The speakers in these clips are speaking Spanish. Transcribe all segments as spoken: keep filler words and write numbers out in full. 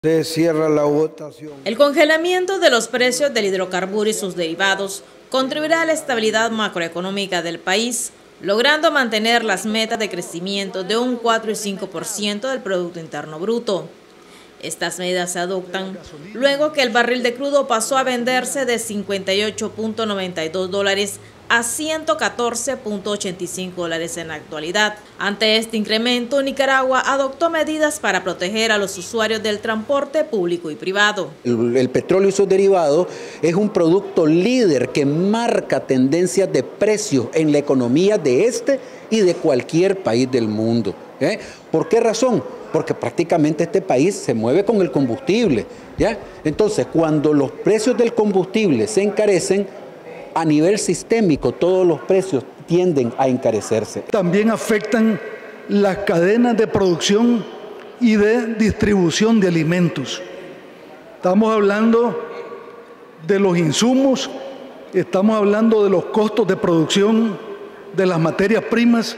Se cierra la votación. El congelamiento de los precios del hidrocarburo y sus derivados contribuirá a la estabilidad macroeconómica del país, logrando mantener las metas de crecimiento de un cuatro y cinco por ciento del Producto Interno Bruto. Estas medidas se adoptan luego que el barril de crudo pasó a venderse de cincuenta y ocho punto noventa y dos dólares a ciento catorce punto ochenta y cinco dólares en la actualidad. Ante este incremento, Nicaragua adoptó medidas para proteger a los usuarios del transporte público y privado. El, el petróleo y sus derivados es un producto líder que marca tendencias de precios en la economía de este y de cualquier país del mundo. ¿eh? ¿Por qué razón? Porque prácticamente este país se mueve con el combustible. ¿ya? Entonces, cuando los precios del combustible se encarecen, a nivel sistémico todos los precios tienden a encarecerse. También afectan las cadenas de producción y de distribución de alimentos. Estamos hablando de los insumos, estamos hablando de los costos de producción de las materias primas,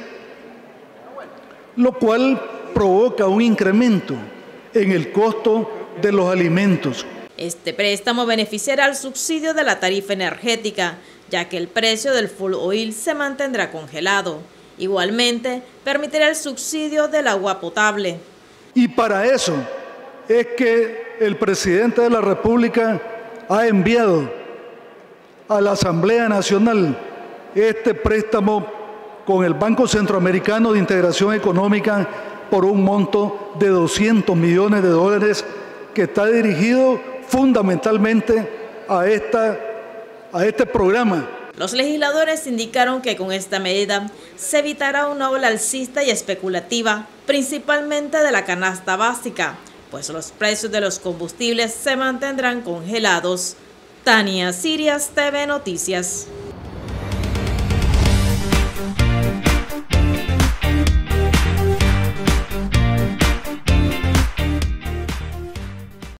lo cual provoca un incremento en el costo de los alimentos. Este préstamo beneficiará al subsidio de la tarifa energética, ya que el precio del fuel oil se mantendrá congelado. Igualmente, permitirá el subsidio del agua potable. Y para eso es que el presidente de la República ha enviado a la Asamblea Nacional este préstamo con el Banco Centroamericano de Integración Económica por un monto de doscientos millones de dólares que está dirigido fundamentalmente a, esta, a este programa. Los legisladores indicaron que con esta medida se evitará una ola alcista y especulativa, principalmente de la canasta básica, pues los precios de los combustibles se mantendrán congelados. Tania Sirias, T V Noticias.